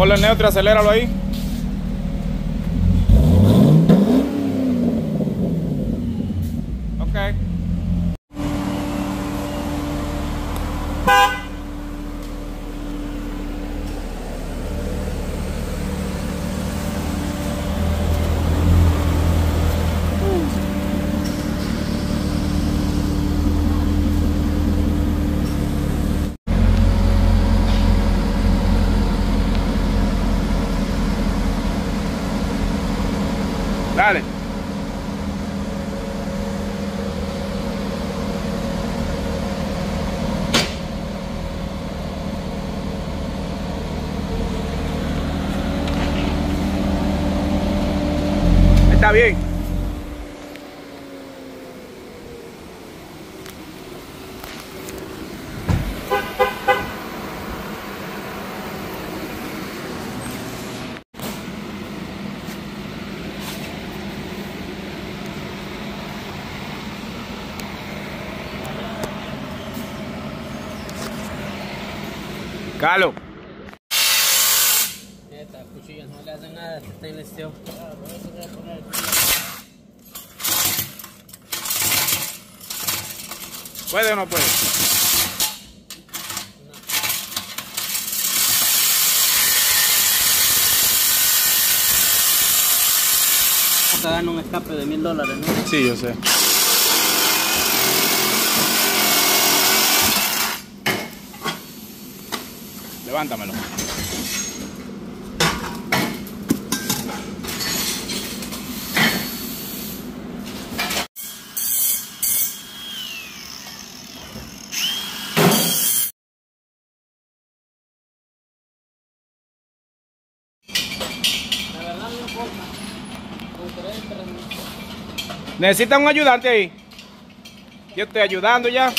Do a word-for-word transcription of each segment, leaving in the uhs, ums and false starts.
Ponle el neutro y aceléralo ahí. Ok. Dale. Está bien. Calo. Estas cuchillas no le hacen nada, está en listeo. ¿Puede o no puede? No. Acá gana un escape de mil dólares, ¿no? Sí, yo sé. Levántamelo. La verdad no importa. ¿Necesitan un ayudante ahí? Yo estoy ayudando ya.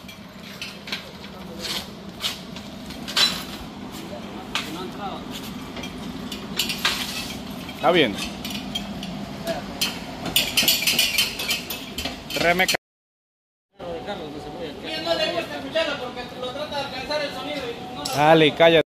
¿Está bien? Remeca. Dale, cállate.